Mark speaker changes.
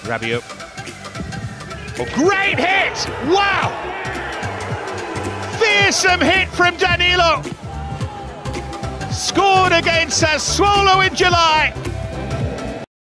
Speaker 1: Rabiot. Oh, great hit! Wow! Fearsome hit from Danilo. Scored against Sassuolo in July.